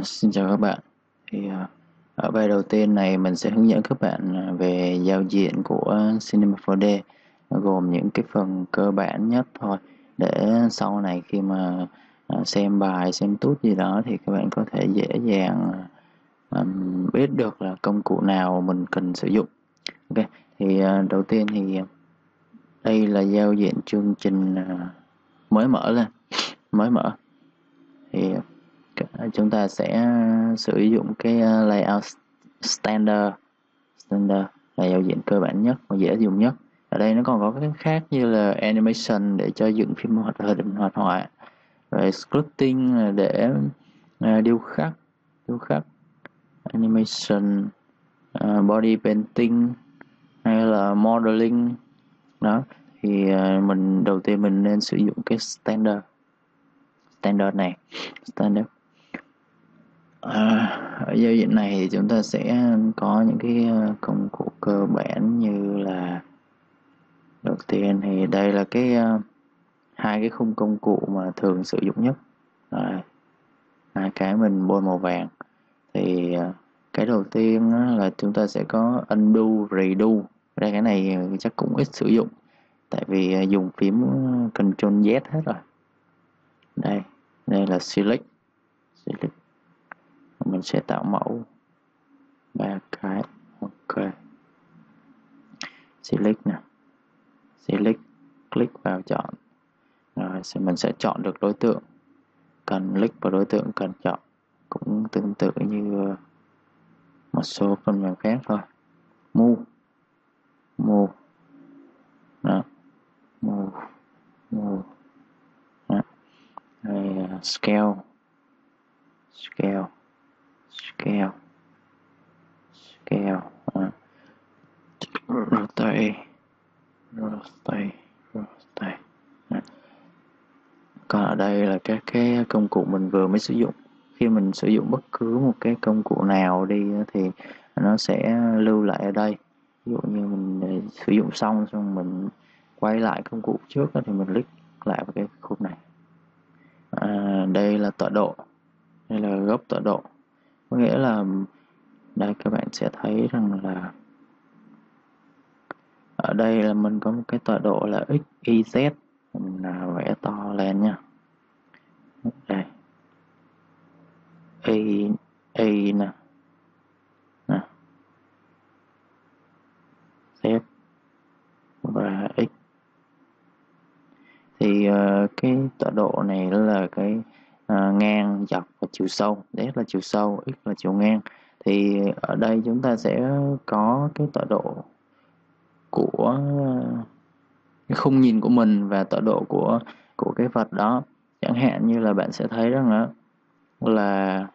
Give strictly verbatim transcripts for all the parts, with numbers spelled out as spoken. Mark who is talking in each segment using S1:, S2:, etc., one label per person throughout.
S1: Xin chào các bạn. Thì à, ở bài đầu tiên này mình sẽ hướng dẫn các bạn à, về giao diện của Cinema four D, gồm những cái phần cơ bản nhất thôi, để sau này khi mà à, xem bài, xem tút gì đó thì các bạn có thể dễ dàng à, biết được là công cụ nào mình cần sử dụng. Ok, thì à, đầu tiên thì đây là giao diện chương trình à, mới mở lên, mới mở thì chúng ta sẽ sử dụng cái layout standard. Standard là giao diện cơ bản nhất và dễ dùng nhất. Ở đây nó còn có cái khác như là animation để cho dựng phim hoạt hình hoạt họa, rồi scripting là để uh, điêu khắc điêu khắc animation, uh, body painting hay là modeling đó. Thì uh, mình đầu tiên mình nên sử dụng cái standard standard này standard À, ở giao diện này thì chúng ta sẽ có những cái công cụ cơ bản như là đầu tiên thì đây là cái hai cái khung công cụ mà thường sử dụng nhất. Rồi, hai cái mình bôi màu vàng. Thì cái đầu tiên là chúng ta sẽ có undo, redo. Đây cái này chắc cũng ít sử dụng, tại vì dùng phím Control Z hết rồi. Đây, đây là select, select. Mình sẽ tạo mẫu ba cái. Ok, select nè, select, click vào chọn, rồi mình sẽ chọn được đối tượng, cần click vào đối tượng cần chọn, cũng tương tự như một số phần mềm khác thôi. Move, move, đó, move, move, đó. Rồi, uh, scale, scale, scale, scale, đó. Rotate, rotate, rotate. Đó. Còn ở đây là các cái công cụ mình vừa mới sử dụng. Khi mình sử dụng bất cứ một cái công cụ nào đi thì nó sẽ lưu lại ở đây. Ví dụ như mình sử dụng xong xong mình quay lại công cụ trước thì mình click lại vào cái khung này. À, đây là tọa độ, đây là góc tọa độ, có nghĩa là đây các bạn sẽ thấy rằng là ở đây là mình có một cái tọa độ là x, y, z. Mình vẽ to lên nha. Đây, y, y nè, nè, z và x. Thì uh, cái tọa độ này là cái uh, ngang, dọc và chiều sâu. Z là chiều sâu, x là chiều ngang. Thì ở đây chúng ta sẽ có cái tọa độ của uh, cái khung nhìn của mình và tọa độ của của cái vật đó. Chẳng hạn như là bạn sẽ thấy rằng đó là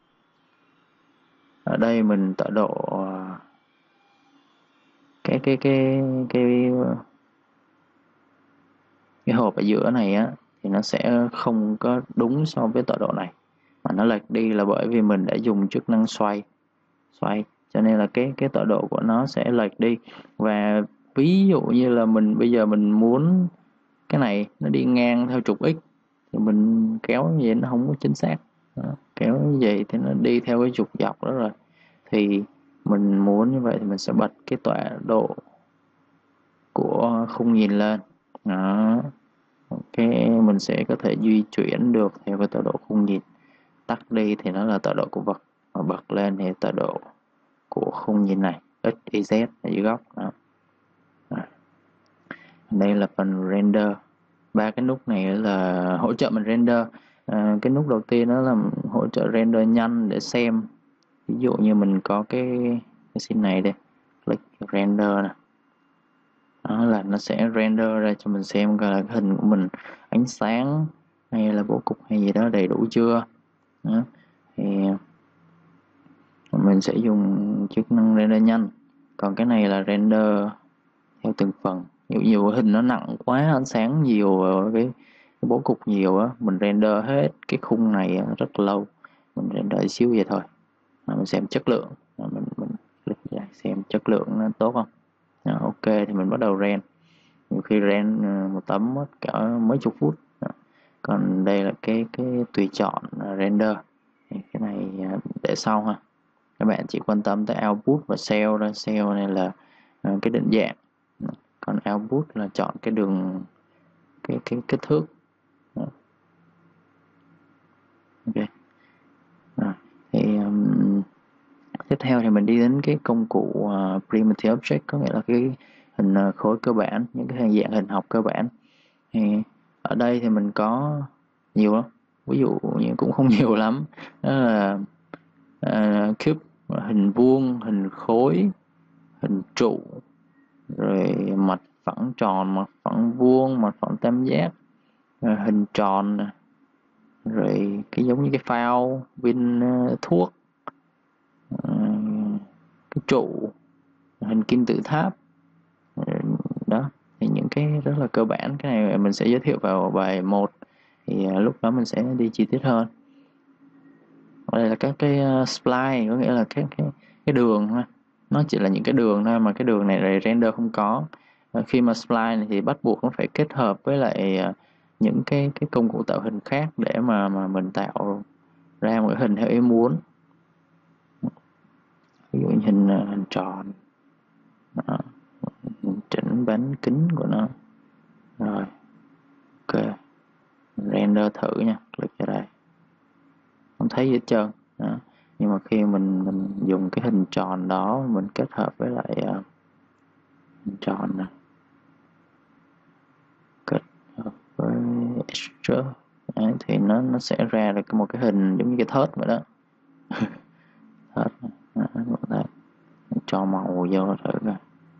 S1: ở đây mình tọa độ uh, cái cái cái cái cái hộp ở giữa này á thì nó sẽ không có đúng so với tọa độ này, mà nó lệch đi là bởi vì mình đã dùng chức năng xoay xoay cho nên là cái cái tọa độ của nó sẽ lệch đi. Và ví dụ như là mình bây giờ mình muốn cái này nó đi ngang theo trục x thì mình kéo như vậy nó không có chính xác đó. Kéo như vậy thì nó đi theo cái trục dọc đó rồi. Thì mình muốn như vậy thì mình sẽ bật cái tọa độ của khung nhìn lên đó. Ok, mình sẽ có thể di chuyển được theo cái tọa độ khung nhìn. Tắt đi thì nó là tọa độ của vật, và bật lên thì tọa độ của khung nhìn này, x, y, z ở dưới góc đó. Đó. Đây là phần render. Ba cái nút này là hỗ trợ mình render. À, cái nút đầu tiên đó là hỗ trợ render nhanh để xem. Ví dụ như mình có cái cái scene này đây, click render nè, đó là nó sẽ render ra cho mình xem coi là cái hình của mình, ánh sáng hay là bố cục hay gì đó đầy đủ chưa đó. Thì mình sẽ dùng chức năng render nhanh. Còn cái này là render theo từng phần. Ví dụ như hình nó nặng quá, ánh sáng nhiều, cái, cái bố cục nhiều á, mình render hết cái khung này rất lâu, mình render xíu vậy thôi. Mình xem chất lượng, mình mình click lại xem chất lượng nó tốt không. Đó, ok thì mình bắt đầu render. Nhiều khi render một tấm mất cả mấy chục phút. Đó. Còn đây là cái cái tùy chọn render. Thì cái này để sau ha. Các bạn chỉ quan tâm tới output và cell thôi. Cell này là uh, cái định dạng, còn output là chọn cái đường, cái cái kích thước. Ok. À, thì um, tiếp theo thì mình đi đến cái công cụ uh, primitive object, có nghĩa là cái hình uh, khối cơ bản, những cái hình dạng hình học cơ bản. Thì ở đây thì mình có nhiều lắm, ví dụ như cũng không nhiều lắm, đó là uh, cube, hình vuông, hình khối, hình trụ, rồi mặt phẳng tròn, mặt phẳng vuông, mặt phẳng tam giác, rồi hình tròn, rồi cái giống như cái phao viên uh, thuốc, uh, cái trụ, hình kim tự tháp. Đó thì những cái rất là cơ bản, cái này mình sẽ giới thiệu vào bài một, thì uh, lúc đó mình sẽ đi chi tiết hơn. Ở đây là các cái uh, spline, có nghĩa là các cái cái đường ha, nó chỉ là những cái đường thôi, mà cái đường này render không có. Uh, khi mà spline này thì bắt buộc nó phải kết hợp với lại uh, những cái cái công cụ tạo hình khác để mà mà mình tạo ra một cái hình theo ý muốn. Ví dụ như hình uh, hình tròn. Đó. Chỉnh bán kính của nó. Rồi ok, render thử nha, click vào đây, không thấy gì hết trơn. Đó. Nhưng mà khi mình mình dùng cái hình tròn đó, mình kết hợp với lại uh, hình tròn nè, kết hợp với extra, đấy, thì nó nó sẽ ra được một cái hình giống như cái thớt vậy đó. Thớt, đó, cho màu vô thử coi.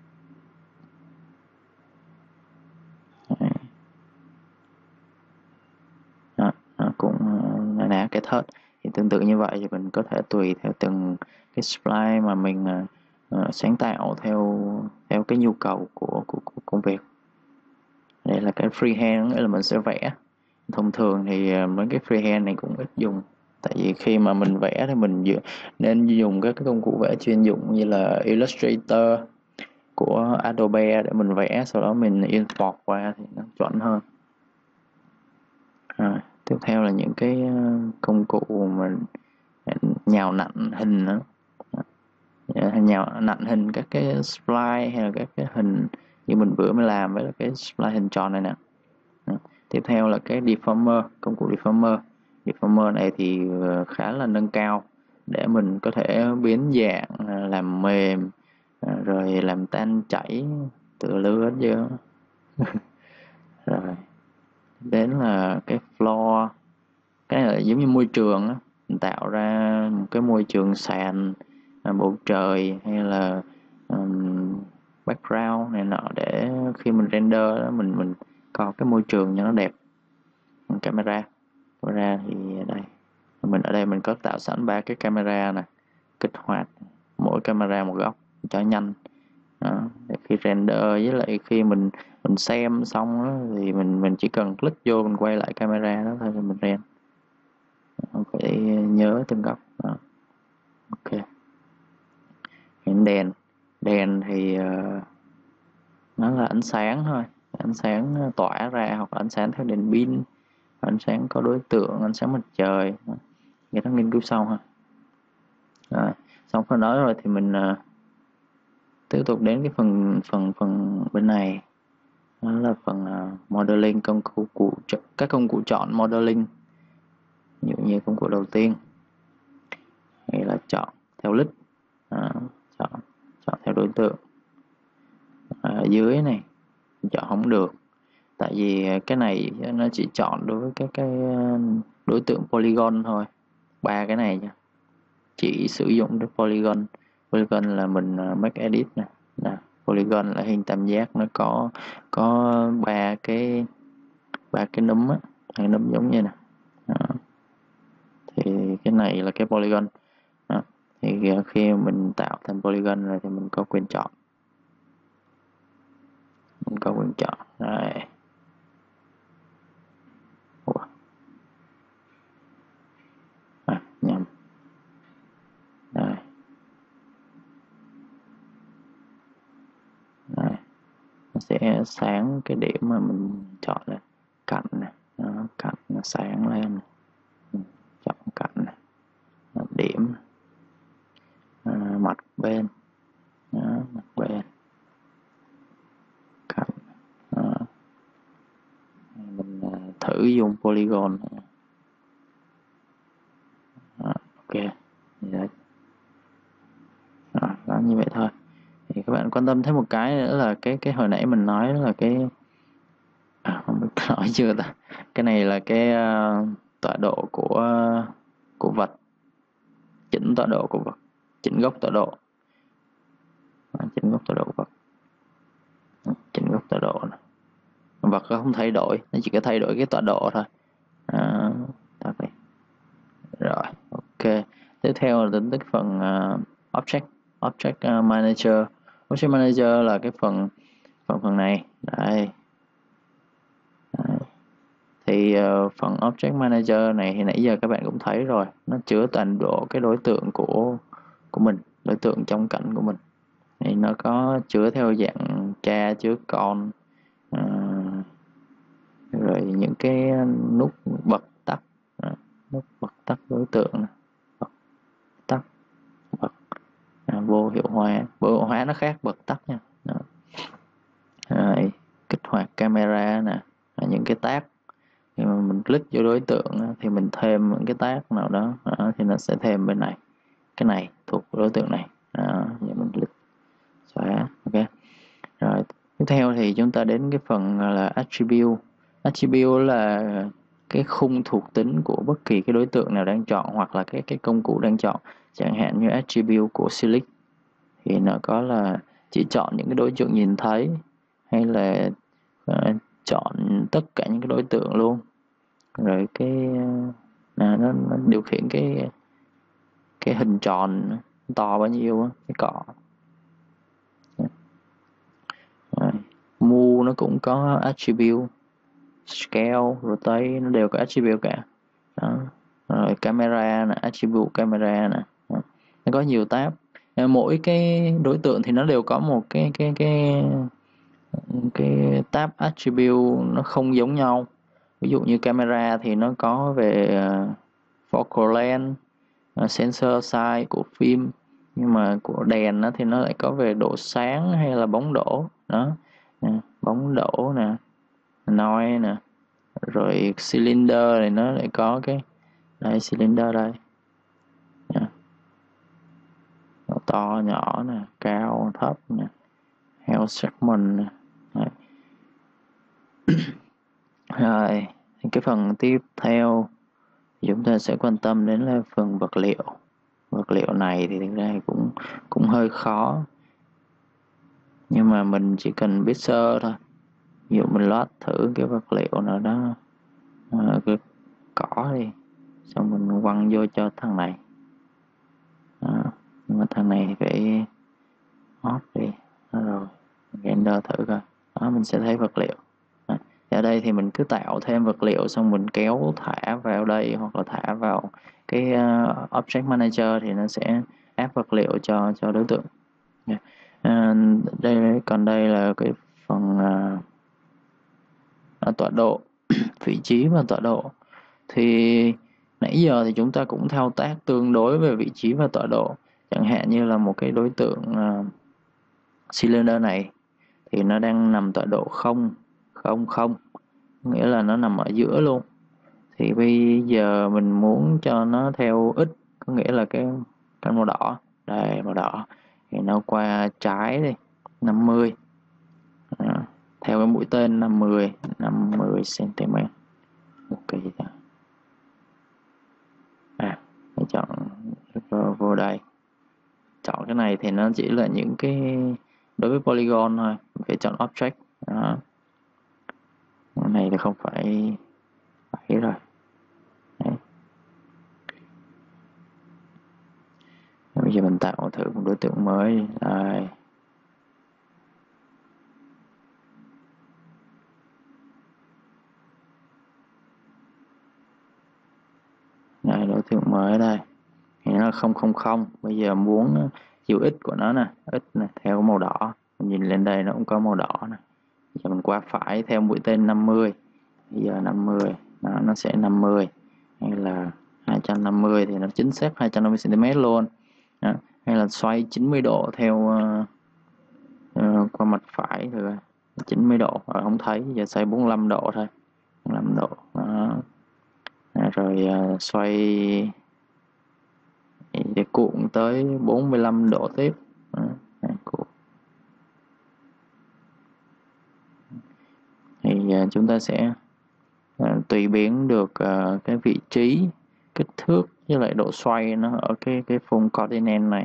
S1: Đó, nó cũng uh, nè cái thớt. Thì tương tự như vậy thì mình có thể tùy theo từng cái spline mà mình uh, sáng tạo theo theo cái nhu cầu của, của, của công việc. Đây là cái freehand, nghĩa là mình sẽ vẽ. Thông thường thì uh, mấy cái freehand này cũng ít dùng, tại vì khi mà mình vẽ thì mình nên dùng các cái công cụ vẽ chuyên dụng như là Illustrator của Adobe để mình vẽ, sau đó mình import qua thì nó chuẩn hơn. Rồi, tiếp theo là những cái công cụ mà nhào nặn hình nữa. Nhào nặn hình các cái spline hay là các cái hình như mình vừa mới làm với cái spline hình tròn này nè. Tiếp theo là cái deformer, công cụ deformer. Deformer này thì khá là nâng cao để mình có thể biến dạng, làm mềm, rồi làm tan chảy từ lứa hết chứ. Rồi đến là cái floor, cái này là giống như môi trường á, mình tạo ra một cái môi trường sàn, bầu trời hay là um, background này nọ để khi mình render đó, mình mình có cái môi trường cho nó đẹp. Camera, camera thì đây mình ở đây mình có tạo sẵn ba cái camera nè, kích hoạt mỗi camera một góc cho nhanh. Đó, để khi render với lại khi mình mình xem xong đó, thì mình mình chỉ cần click vô mình quay lại camera đó thôi thì mình render, không phải nhớ từng góc. Đó. Ok. Hiện đèn, đèn thì uh, nó là ánh sáng thôi, ánh sáng tỏa ra hoặc là ánh sáng theo đèn pin, ánh sáng có đối tượng, ánh sáng mặt trời, cái đó nghiên cứu sau ha. Rồi, xong phần đó rồi thì mình uh, tiếp tục đến cái phần phần phần bên này, đó là phần uh, modeling, công cụ cụ các công cụ chọn modeling. Ví dụ như công cụ đầu tiên hay là chọn theo list, à, chọn chọn theo đối tượng. Ở dưới này chọn không được, tại vì cái này nó chỉ chọn đối với các cái đối tượng polygon thôi, ba cái này nha, chỉ sử dụng cái polygon. Polygon là mình make edit nè, nè polygon là hình tam giác, nó có có ba cái ba cái núm á, hai núm giống như nè. Đó. Thì cái này là cái polygon. Đó. Thì khi mình tạo thành polygon rồi thì mình có quyền chọn, mình có quyền chọn đây. Ủa. À, nhầm. Đây. Đây. Nó sẽ sáng cái điểm mà mình chọn này, cạnh này, đó, cạnh nó sáng lên, chọn cạnh này, điểm bên, đó, mặt bên, cạnh, đó. Mình uh, thử dùng polygon, đó, ok, đấy. Đó, đó, như vậy thôi. Thì các bạn quan tâm thêm một cái nữa là cái cái hồi nãy mình nói là cái à, không biết nói chưa ta, cái này là cái uh, tọa độ của của vật, chỉnh tọa độ của vật, chỉnh góc tọa độ, à, chỉnh góc tọa độ của vật, chỉnh góc tọa độ này. Vật nó không thay đổi, nó chỉ có thay đổi cái tọa độ thôi. À, rồi, ok. Tiếp theo là đến cái phần uh, object, object uh, manager. Object manager là cái phần phần phần này, đây. Đấy. Thì uh, phần object manager này thì nãy giờ các bạn cũng thấy rồi, nó chứa toàn bộ cái đối tượng của của mình, đối tượng trong cảnh của mình. Thì nó có chứa theo dạng cha, chứa con, uh, rồi những cái nút bật tắt, uh, nút bật tắt đối tượng này. Bật tắt, bật à, vô hiệu hóa, vô hiệu hóa nó khác bật tắt nha. Đó. Rồi, kích hoạt camera nè, những cái tab khi mà mình click vô đối tượng thì mình thêm những cái tab nào đó, đó thì nó sẽ thêm bên này, cái này thuộc đối tượng này, đó, giờ mình click xóa, ok. Rồi tiếp theo thì chúng ta đến cái phần là attribute. Attribute là cái khung thuộc tính của bất kỳ cái đối tượng nào đang chọn hoặc là cái cái công cụ đang chọn. Chẳng hạn như attribute của select thì nó có là chỉ chọn những cái đối tượng nhìn thấy, hay là uh, chọn tất cả những cái đối tượng luôn. Rồi cái là nó, nó điều khiển cái cái hình tròn to bao nhiêu á, cái cọ. Rồi. Move nó cũng có attribute, scale, rotate nó đều có attribute cả. Đó. Rồi camera nè, attribute camera nè, nó có nhiều tab. Mỗi cái đối tượng thì nó đều có một cái cái cái cái tab attribute nó không giống nhau. Ví dụ như camera thì nó có về focal length, sensor size của phim, nhưng mà của đèn nó thì nó lại có về độ sáng hay là bóng đổ đó, bóng đổ nè, noise nè, rồi cylinder này nó lại có cái đây, cylinder đây, to nhỏ nè, cao thấp nè, health segment nè. Rồi cái phần tiếp theo chúng ta sẽ quan tâm đến là phần vật liệu. Vật liệu này thì thực ra cũng cũng hơi khó, nhưng mà mình chỉ cần biết sơ thôi. Ví dụ mình load thử cái vật liệu nào đó, à, cái cỏ đi, xong mình quăng vô cho thằng này. Đó. Nhưng mà thằng này thì phải hot đi. Đó rồi render thử coi. Đó, mình sẽ thấy vật liệu. Đó. Ở đây thì mình cứ tạo thêm vật liệu, xong mình kéo thả vào đây, hoặc là thả vào cái uh, object manager thì nó sẽ áp vật liệu cho cho đối tượng. Yeah. À, đây còn đây là cái phần uh, tọa độ, vị trí và tọa độ. Thì nãy giờ thì chúng ta cũng thao tác tương đối về vị trí và tọa độ. Chẳng hạn như là một cái đối tượng uh, cylinder này thì nó đang nằm tọa độ không không không, nghĩa là nó nằm ở giữa luôn. Thì bây giờ mình muốn cho nó theo x, có nghĩa là cái cái màu đỏ đây, màu đỏ thì nó qua trái đi năm mươi. À, theo cái mũi tên năm mươi năm mươi xăng-ti-mét. Ok chưa? À, mình chọn vô, vô đây. Chọn cái này thì nó chỉ là những cái đối với polygon thôi, mình phải chọn object. Đó. Cái này thì không phải phải rồi. Đấy. Bây giờ mình tạo thử một đối tượng mới. Đây. Đây, đối tượng mới đây. Thì nó là không không không. Bây giờ muốn chiều x của nó nè, x nè, theo màu đỏ. Mình nhìn lên đây nó cũng có màu đỏ nè. Giờ mình qua phải theo mũi tên năm mươi. Bây giờ năm mươi, đó, nó sẽ năm mươi. Hay là hai trăm năm mươi thì nó chính xác hai trăm năm mươi xăng-ti-mét luôn. Đó. hay là xoay chín mươi độ theo uh, uh, qua mặt phải thì chín mươi độ, rồi không thấy, giờ xoay bốn mươi lăm độ thôi, bốn mươi lăm độ đó. Rồi uh, xoay để cuộn tới bốn mươi lăm độ tiếp đó. Cuộn. Thì uh, chúng ta sẽ uh, tùy biến được uh, cái vị trí, kích thước với lại độ xoay nó ở cái cái phông coordinate này.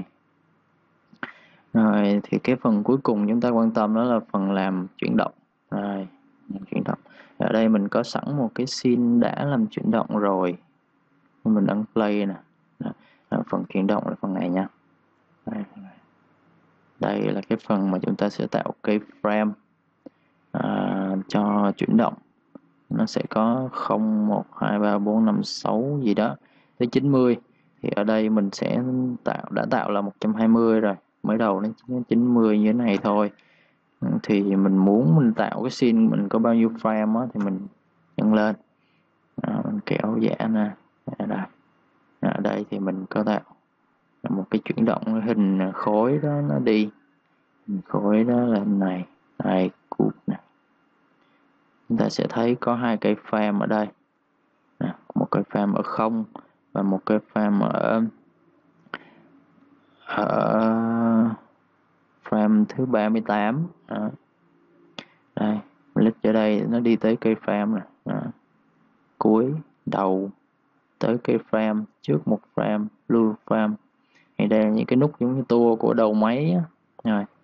S1: Rồi thì cái phần cuối cùng chúng ta quan tâm đó là phần làm chuyển động. Rồi, chuyển động. Ở đây mình có sẵn một cái scene đã làm chuyển động rồi. Mình ấn play nè. Đó, phần chuyển động là phần này nha. Đây, đây là cái phần mà chúng ta sẽ tạo cái frame à, cho chuyển động. Nó sẽ có không, một, hai, ba, bốn, năm, sáu gì đó tới chín mươi. Thì ở đây mình sẽ tạo đã tạo là một trăm hai mươi rồi, mới đầu nó chín mươi như thế này thôi. Thì mình muốn mình tạo cái scene mình có bao nhiêu frame á, thì mình nhân lên, à, mình kéo giả nè, ở đây. Ở đây thì mình có tạo một cái chuyển động hình khối đó nó đi, hình khối đó là hình này, đây cụt nè. Chúng ta sẽ thấy có hai cái frame ở đây nè, một cái frame ở không và một cái frame ở ở frame thứ ba mươi tám. Đó. Đây, click ở đây nó đi tới cây frame nè. Đó. Cuối, đầu, tới cây frame, trước một frame, lưu frame. Thì đây là những cái nút giống như tua của đầu máy á. Rồi.